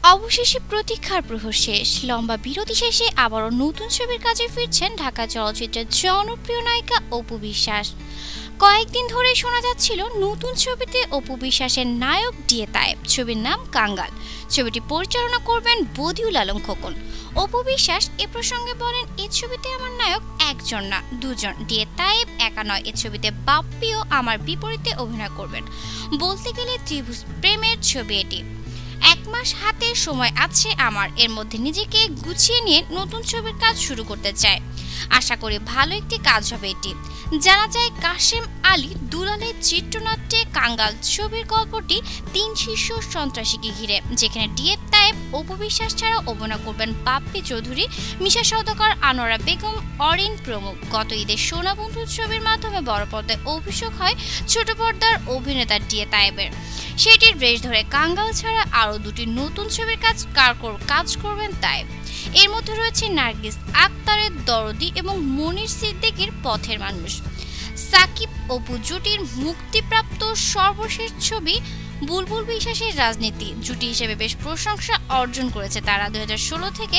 অবশেষে প্রতীক্ষার প্রহর শেষ। লম্বা বিরতি শেষে আবারও নতুন ছবির কাজে ফিরছেন ঢাকা চলচ্চিত্রের জনপ্রিয় নায়িকা অপু বিশ্বাস। কয়েকদিন ধরে শোনা যাচ্ছিল নতুন ছবিতে অপু বিশ্বাসের নায়ক ডিএ তায়েব। ছবির নাম কাঙ্গাল। ছবিটি পরিচালনা করবেন বদিউল আলম খোকন। অপু বিশ্বাস এ প্রসঙ্গে বলেন, এই ছবিতে আমার নায়ক একজন না, দুজন। ডিএ তায়েব একা নয়, এ ছবিতে বাপ্পিও আমার বিপরীতে অভিনয় করবেন। বলতে গেলে ত্রিভুজ প্রেমের ছবি এটি। 1 মাস হাতে সময় আছে আমার, এর মধ্যে নিজেকে গুছিয়ে নিয়ে নতুন ছবির কাজ শুরু করতে চাই। আশা করি ভালো একটি কাজ হবে এটি। জানা যায়, কাশেম আলী দুলালের চিত্রনাট্যে কাঙ্গাল ছবির গল্পটি 3 শীর্ষ সন্ত্রাসীকে ঘিরে, যেখানে ডিএ তায়েব, অপু বিশ্বাস ছাড়াও অভিনয় করবেন বাপ্পি চৌধুরী, মিশা সওদাগর, আনোয়ারা বেগম, অরিন প্রমুখ। গত ঈদে সোনা বন্ধু ছবির মাধ্যমে বড় পর্দায় অভিষেক হয় ছোট পর্দার অভিনেতা ডিএ তায়েবের। সেটির রেশ ধরে কাঙ্গাল ছাড়া আরও 2টি নতুন ছবির কাজ করবেন তায়েব। এর মধ্যে রয়েছে নার্গিস আক্তারের দরদি এবং মনির সিদ্দিকীর পথের মানুষ। সাকিব অপু জুটির মুক্তিপ্রাপ্ত সর্বশেষ ছবি বুলবুল বিশ্বাসের রাজনীতি জুটি হিসেবে বেশ প্রশংসা অর্জন করেছে তারা। 2006 থেকে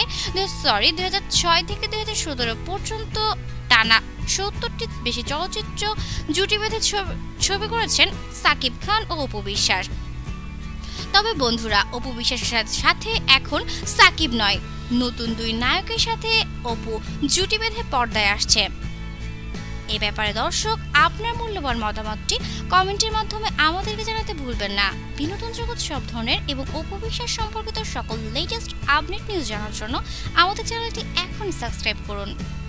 2017 পর্যন্ত টানা 70টি বেশি চলচ্চিত্র জুটি বেঁধে ছবি করেছেন সাকিব খান ও অপু বিশ্বাস। তবে বন্ধুরা, অপু বিশ্বাসের সাথে এখন সাকিব নয়, নতুন 2 নায়কের সাথে অপু জুটি বেঁধে পর্দায় আসছে। এ ব্যাপারে দর্শক আপনার মূল্যবান মতামতটি কমেন্টের মাধ্যমে আমাদেরকে জানাতে ভুলবেন না। বিনোদন জগৎ সব ধরনের এবং অপু বিশ্বাস সম্পর্কিত সকল লেটেস্ট আপডেট নিউজ জানার জন্য আমাদের চ্যানেলটি এখন সাবস্ক্রাইব করুন।